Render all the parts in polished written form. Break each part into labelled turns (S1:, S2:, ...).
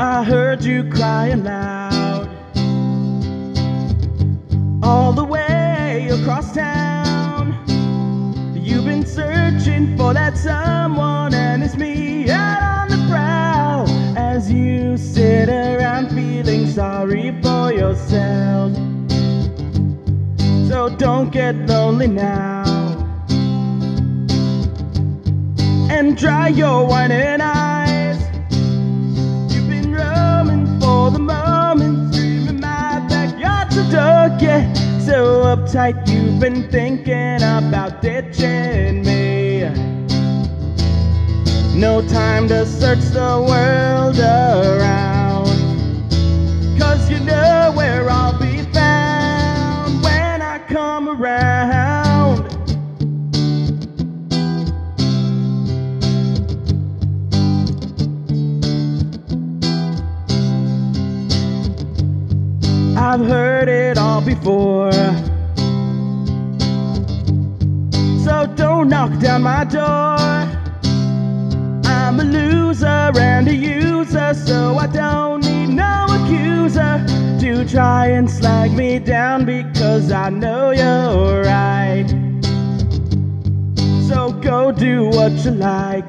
S1: I heard you crying loud all the way across town. You've been searching for that someone, and it's me out on the prowl. As you sit around feeling sorry for yourself, so don't get lonely now, and dry your whining eyes. You've been roaming for the moment, dreaming my backyard's so dark, yeah, so uptight you've been thinking about ditching me. No time to search the world around, 'cause you know where I'll be found when I come around. I've heard it all before, so don't knock down my door. I'm a loser and a user, so I don't need no accuser to try and slag me down, because I know you're right. So go do what you like,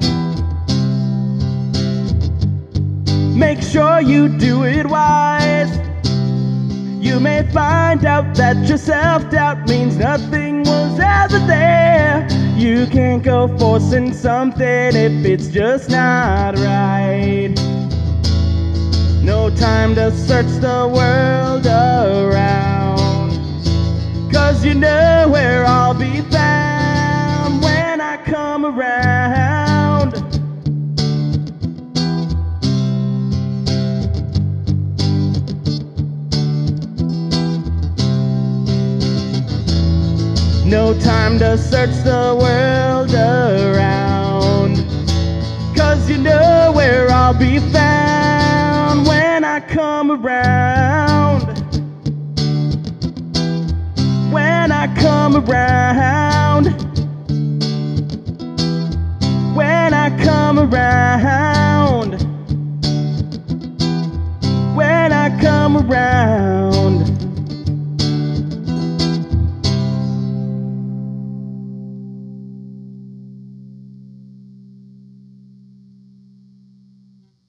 S1: make sure you do it wise. You may find out that your self-doubt means nothing was ever there. You can't go forcing something if it's just not right. No time to search the world around, 'cause you know where I'll be found when I come around. No time to search the world around, 'cause you know where I'll be found when I come around. When I come around. When I come around.